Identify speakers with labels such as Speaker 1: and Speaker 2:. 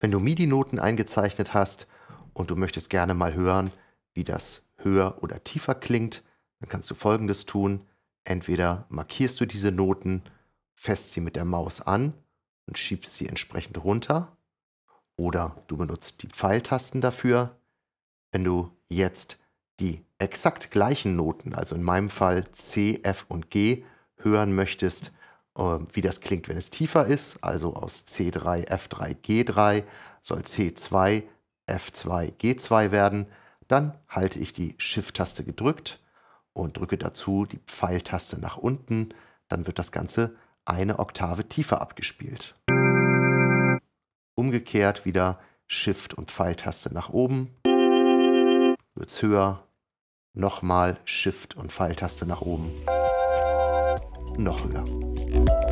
Speaker 1: Wenn du MIDI-Noten eingezeichnet hast und du möchtest gerne mal hören, wie das höher oder tiefer klingt, dann kannst du Folgendes tun. Entweder markierst du diese Noten, fässt sie mit der Maus an und schiebst sie entsprechend runter, oder du benutzt die Pfeiltasten dafür. Wenn du jetzt die exakt gleichen Noten, also in meinem Fall C, F und G, hören möchtest, wie das klingt, wenn es tiefer ist, also aus C3, F3, G3 soll C2, F2, G2 werden, dann halte ich die Shift-Taste gedrückt und drücke dazu die Pfeiltaste nach unten, dann wird das Ganze eine Oktave tiefer abgespielt. Umgekehrt wieder Shift und Pfeiltaste nach oben, wird es höher, nochmal Shift und Pfeiltaste nach oben, noch höher.